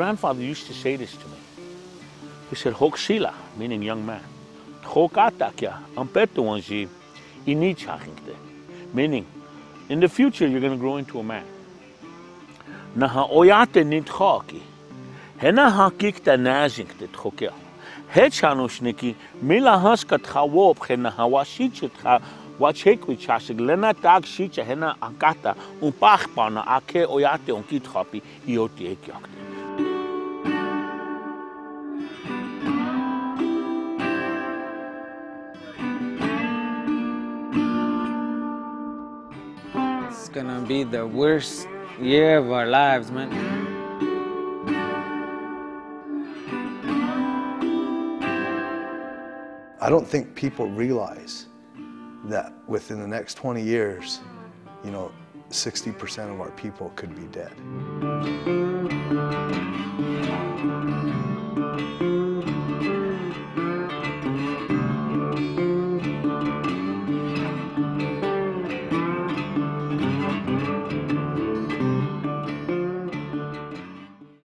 grandfather used to say this to me. He said, Hoksila, meaning young man. Hokatakya, ampetuanji, inichakingte. Meaning, in the future, you're going to grow into a man. Naha oyate nitchoki. Hena hakikta nazinkte tchokia. Hechanušniki, mila haskat chawop, hena hawashichitcha, wachekwi chasig, lena tag shicha, hena akata, pachpana, ake oyate onkitchopi, ioti ekyakte. It's gonna be the worst year of our lives, man. I don't think people realize that within the next 20 years, 60% of our people could be dead.